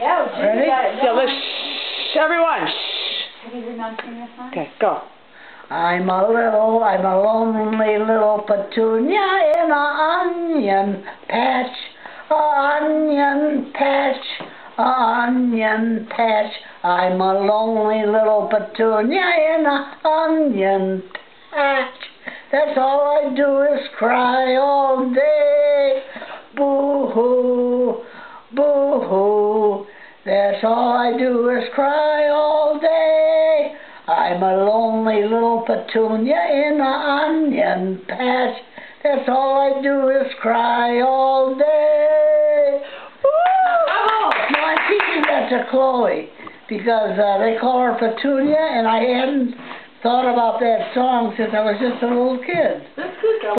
Yeah, ready? Yeah, let's shh, everyone. Shh. Have you been on singing this song? Okay, go. I'm a lonely little petunia in a onion patch, onion patch, onion patch. I'm a lonely little petunia in a onion patch. That's all I do is cry all day. Boo-hoo, boo-hoo. That's all I do is cry all day. I'm a lonely little petunia in an onion patch. That's all I do is cry all day. Oh! No, I'm teaching that to Chloe because they call her Petunia, and I hadn't thought about that song since I was just a little kid.